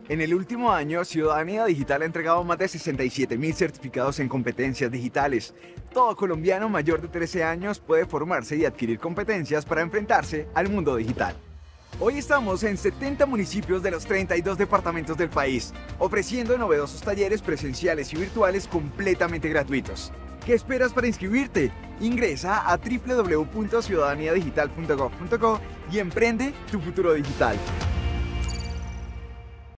En el último año, Ciudadanía Digital ha entregado más de 67.000 certificados en competencias digitales. Todo colombiano mayor de 13 años puede formarse y adquirir competencias para enfrentarse al mundo digital. Hoy estamos en 70 municipios de los 32 departamentos del país, ofreciendo novedosos talleres presenciales y virtuales completamente gratuitos. ¿Qué esperas para inscribirte? Ingresa a www.ciudadaniyadigital.gov.co y emprende tu futuro digital.